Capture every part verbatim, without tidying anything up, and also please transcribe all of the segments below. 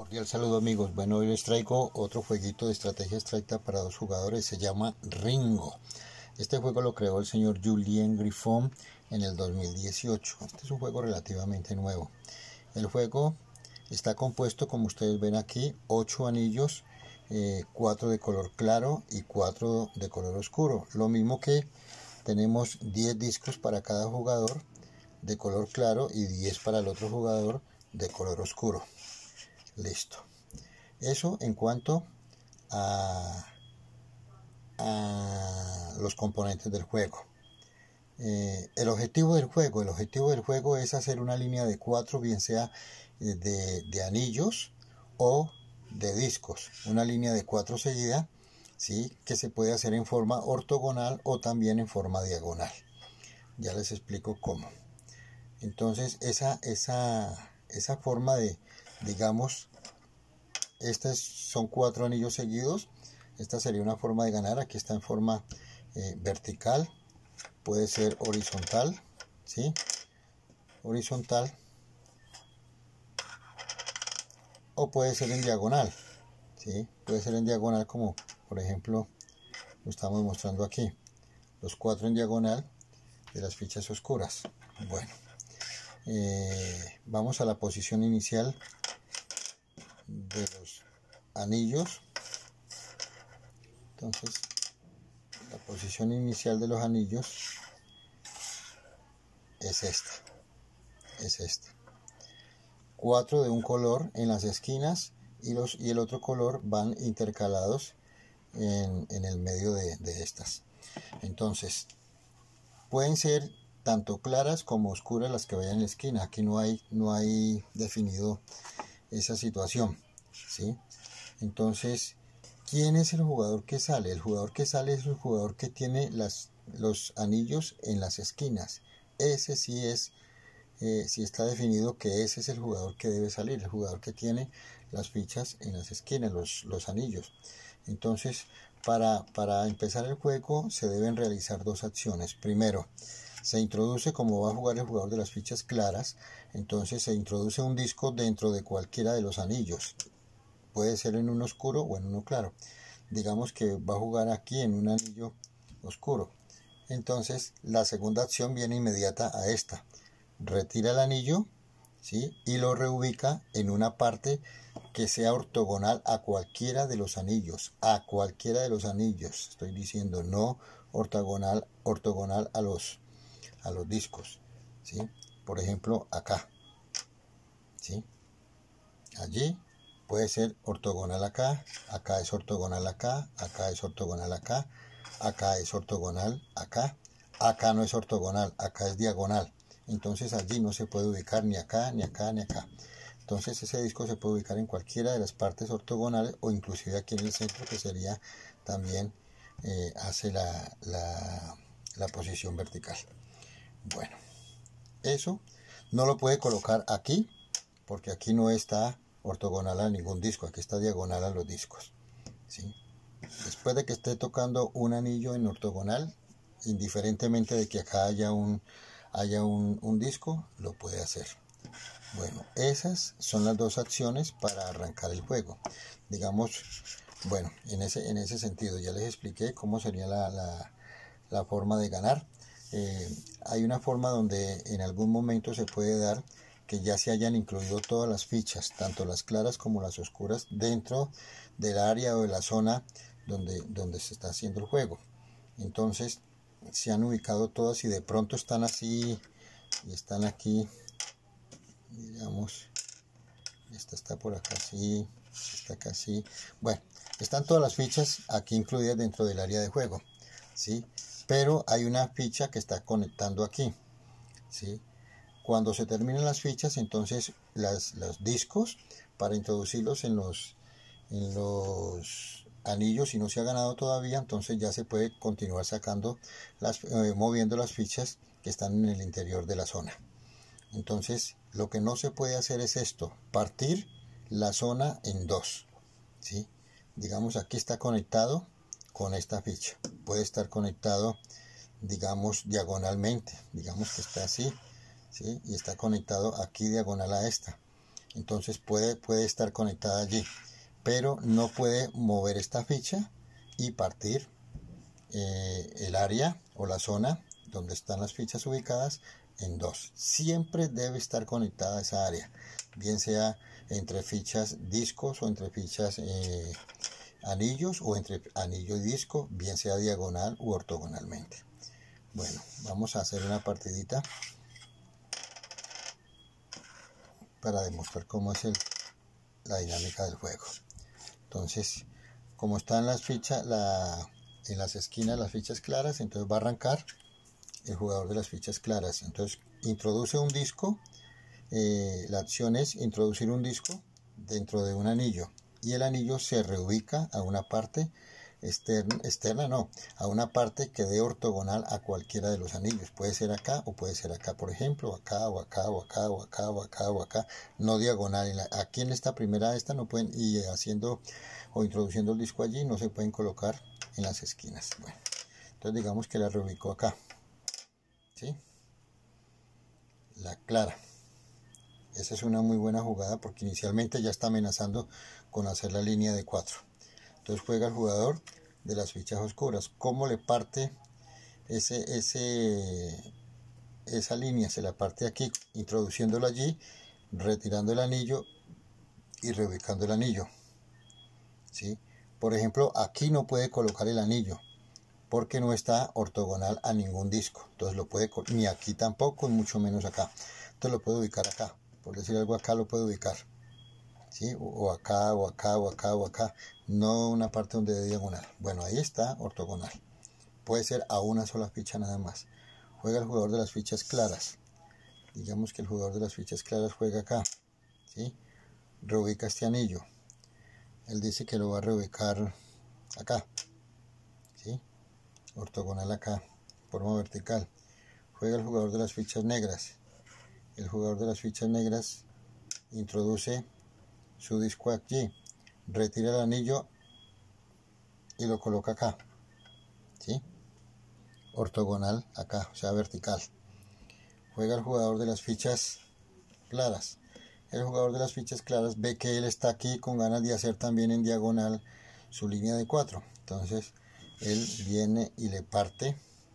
Cordial saludo amigos, bueno hoy les traigo otro jueguito de estrategia abstracta para dos jugadores, se llama Ringo. Este juego lo creó el señor Julien Griffon en el dos mil dieciocho, este es un juego relativamente nuevo. El juego está compuesto, como ustedes ven aquí, ocho anillos, eh, cuatro de color claro y cuatro de color oscuro, lo mismo que tenemos diez discos para cada jugador de color claro y diez para el otro jugador de color oscuro. Listo. Eso en cuanto a, a los componentes del juego. Eh, el objetivo del juego, el objetivo del juego es hacer una línea de cuatro, bien sea de, de anillos o de discos. Una línea de cuatro seguida, ¿sí? Que se puede hacer en forma ortogonal o también en forma diagonal. Ya les explico cómo. Entonces esa, esa, esa forma de, digamos, estos son cuatro anillos seguidos. Esta sería una forma de ganar. Aquí está en forma eh, vertical. Puede ser horizontal, ¿sí? Horizontal. O puede ser en diagonal, ¿sí? Puede ser en diagonal como, por ejemplo, lo estamos mostrando aquí. Los cuatro en diagonal de las fichas oscuras. Bueno, eh, vamos a la posición inicial de los anillos. Entonces la posición inicial de los anillos es esta es esta cuatro de un color en las esquinas y los y el otro color van intercalados en, en el medio de, de estas. Entonces pueden ser tanto claras como oscuras las que vayan en la esquina. Aquí no hay no hay definido esa situación, ¿sí? Entonces, ¿quién es el jugador que sale? El jugador que sale es el jugador que tiene las, los anillos en las esquinas. Ese sí es, eh, sí está definido que ese es el jugador que debe salir, el jugador que tiene las fichas en las esquinas, los, los anillos. Entonces, para, para empezar el juego se deben realizar dos acciones. Primero, se introduce, como va a jugar el jugador de las fichas claras, entonces se introduce un disco dentro de cualquiera de los anillos. Puede ser en uno oscuro o en uno claro. Digamos que va a jugar aquí en un anillo oscuro. Entonces la segunda acción viene inmediata a esta. Retira el anillo, ¿sí? Y lo reubica en una parte que sea ortogonal a cualquiera de los anillos. A cualquiera de los anillos. Estoy diciendo no ortogonal, ortogonal a los a los discos, ¿sí? Por ejemplo, acá, ¿sí? Allí puede ser ortogonal acá, acá es ortogonal acá, acá es ortogonal acá, acá es ortogonal acá, acá no es ortogonal, acá es diagonal. Entonces allí no se puede ubicar ni acá, ni acá, ni acá. Entonces ese disco se puede ubicar en cualquiera de las partes ortogonales o inclusive aquí en el centro, que sería también eh, hace la, la, la posición vertical. Bueno, eso no lo puede colocar aquí porque aquí no está ortogonal a ningún disco, aquí está diagonal a los discos, ¿sí? Después de que esté tocando un anillo en ortogonal, indiferentemente de que acá haya un, haya un, un disco, lo puede hacer. Bueno, esas son las dos acciones para arrancar el juego. Digamos, bueno, en ese, en ese sentido ya les expliqué cómo sería la, la, la forma de ganar. Eh, hay una forma donde en algún momento se puede dar que ya se hayan incluido todas las fichas, tanto las claras como las oscuras, dentro del área o de la zona donde, donde se está haciendo el juego. Entonces se han ubicado todas y de pronto están así y están aquí, digamos, esta está por acá así, esta acá así. Bueno, están todas las fichas aquí incluidas dentro del área de juego, ¿sí? Pero hay una ficha que está conectando aquí, ¿sí? Cuando se terminan las fichas, entonces las, los discos, para introducirlos en los, en los anillos, si no se ha ganado todavía, entonces ya se puede continuar sacando, las, eh, moviendo las fichas que están en el interior de la zona. Entonces lo que no se puede hacer es esto, partir la zona en dos, ¿sí? Digamos, aquí está conectado con esta ficha, puede estar conectado, digamos, diagonalmente, digamos que está así, ¿sí? Y está conectado aquí diagonal a esta. Entonces puede, puede estar conectada allí, pero no puede mover esta ficha y partir eh, el área o la zona donde están las fichas ubicadas en dos. Siempre debe estar conectada a esa área, bien sea entre fichas discos o entre fichas eh, anillos o entre anillo y disco, bien sea diagonal u ortogonalmente. Bueno, vamos a hacer una partidita para demostrar cómo es el, la dinámica del juego. Entonces, como están las fichas, la, en las esquinas las fichas claras, entonces va a arrancar el jugador de las fichas claras. Entonces introduce un disco, eh, la acción es introducir un disco dentro de un anillo y el anillo se reubica a una parte externa, externa no, a una parte que dé ortogonal a cualquiera de los anillos. Puede ser acá o puede ser acá, por ejemplo, acá o acá o acá o acá o acá o acá, no diagonal. Aquí en esta primera esta no pueden, y haciendo o introduciendo el disco allí no se pueden colocar en las esquinas. Bueno, entonces digamos que la reubicó acá, ¿sí? La clara. Esa es una muy buena jugada porque inicialmente ya está amenazando con hacer la línea de cuatro. Entonces juega el jugador de las fichas oscuras. ¿Cómo le parte ese, ese, esa línea? Se la parte aquí, introduciéndolo allí, retirando el anillo y reubicando el anillo, ¿sí? Por ejemplo, aquí no puede colocar el anillo porque no está ortogonal a ningún disco. Entonces lo puede, ni aquí tampoco, y mucho menos acá. Entonces lo puede ubicar acá. Por decir algo, acá lo puede ubicar, ¿sí? O acá, o acá, o acá, o acá. No una parte donde de diagonal. Bueno, ahí está ortogonal. Puede ser a una sola ficha nada más. Juega el jugador de las fichas claras. Digamos que el jugador de las fichas claras juega acá, ¿sí? Reubica este anillo. Él dice que lo va a reubicar acá, ¿sí? Ortogonal acá, forma vertical. Juega el jugador de las fichas negras. El jugador de las fichas negras introduce su disco aquí, retira el anillo y lo coloca acá, ¿sí? Ortogonal acá, o sea vertical. Juega el jugador de las fichas claras. El jugador de las fichas claras ve que él está aquí con ganas de hacer también en diagonal su línea de cuatro. Entonces él viene y le parte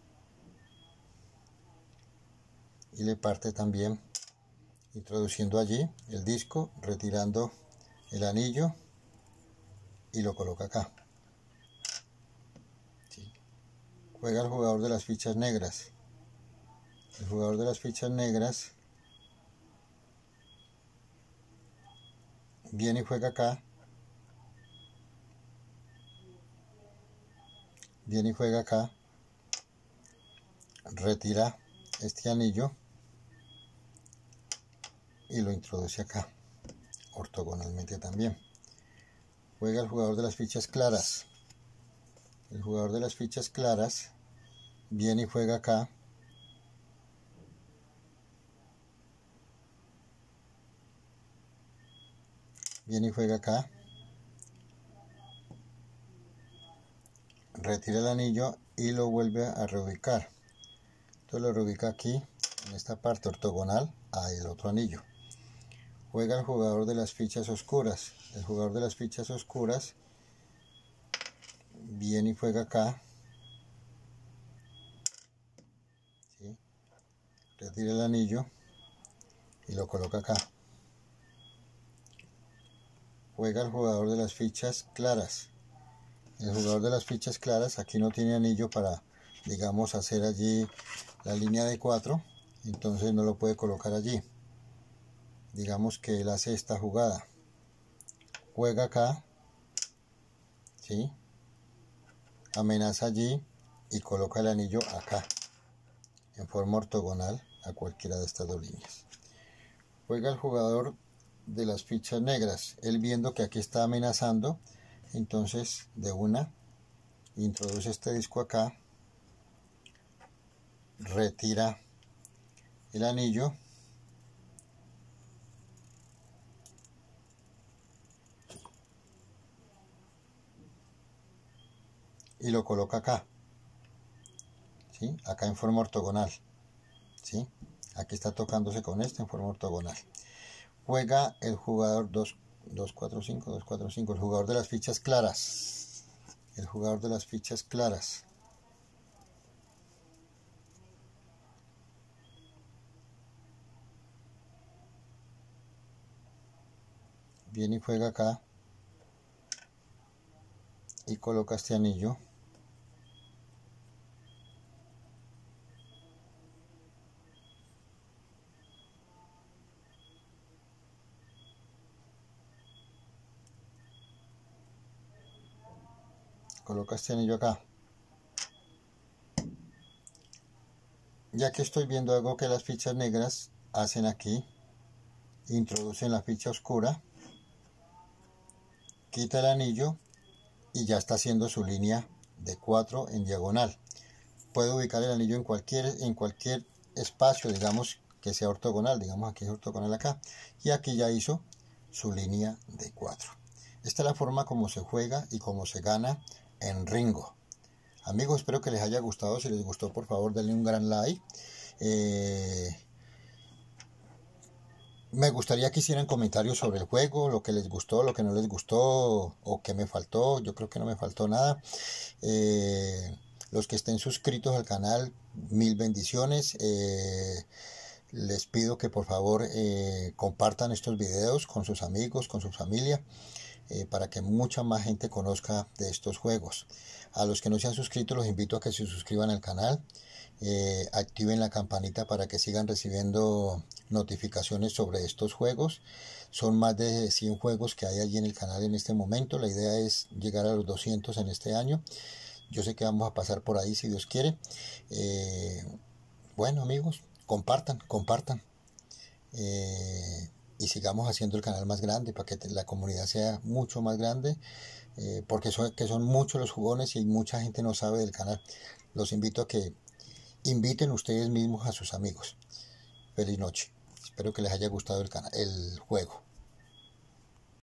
y le parte también, introduciendo allí el disco, retirando el anillo y lo coloca acá, ¿sí? Juega el jugador de las fichas negras. El jugador de las fichas negras viene y juega acá, viene y juega acá, retira este anillo y lo introduce acá, ortogonalmente también. Juega el jugador de las fichas claras. El jugador de las fichas claras viene y juega acá, viene y juega acá, retira el anillo y lo vuelve a reubicar. Entonces lo reubica aquí, en esta parte ortogonal a el otro anillo. Juega el jugador de las fichas oscuras. El jugador de las fichas oscuras viene y juega acá, ¿sí? Retira el anillo y lo coloca acá. Juega el jugador de las fichas claras. El jugador de las fichas claras aquí no tiene anillo para, digamos, hacer allí la línea de cuatro, entonces no lo puede colocar allí. Digamos que él hace esta jugada, juega acá, ¿sí? Amenaza allí y coloca el anillo acá, en forma ortogonal a cualquiera de estas dos líneas. Juega el jugador de las fichas negras. Él, viendo que aquí está amenazando, entonces de una introduce este disco acá, retira el anillo y lo coloca acá, ¿sí? Acá en forma ortogonal, ¿sí? Aquí está tocándose con este en forma ortogonal. juega el jugador dos, dos, cuatro, cinco, dos, cuatro, cinco, el jugador de las fichas claras. El jugador de las fichas claras. Viene y juega acá. Y coloca este anillo. Coloca este anillo acá. Ya que estoy viendo algo que las fichas negras hacen aquí. Introducen la ficha oscura. Quita el anillo. Y ya está haciendo su línea de cuatro en diagonal. Puede ubicar el anillo en cualquier, en cualquier espacio, digamos que sea ortogonal. Digamos aquí es ortogonal acá. Y aquí ya hizo su línea de cuatro. Esta es la forma como se juega y como se gana en Ringo. Amigos, espero que les haya gustado. Si les gustó, por favor denle un gran like. Eh, me gustaría que hicieran comentarios sobre el juego, lo que les gustó, lo que no les gustó, o qué me faltó. Yo creo que no me faltó nada. Eh, los que estén suscritos al canal, mil bendiciones. Eh, les pido que por favor eh, compartan estos videos con sus amigos, con su familia. Eh, para que mucha más gente conozca de estos juegos. A los que no se han suscrito los invito a que se suscriban al canal, eh, activen la campanita para que sigan recibiendo notificaciones sobre estos juegos. Son más de cien juegos que hay allí en el canal en este momento. La idea es llegar a los doscientos en este año. Yo sé que vamos a pasar por ahí si Dios quiere. Eh, bueno amigos, compartan, compartan. Eh, y sigamos haciendo el canal más grande para que la comunidad sea mucho más grande, eh, porque son, que son muchos los jugones y mucha gente no sabe del canal. Los invito a que inviten ustedes mismos a sus amigos. Feliz noche. Espero que les haya gustado el, canal, el juego.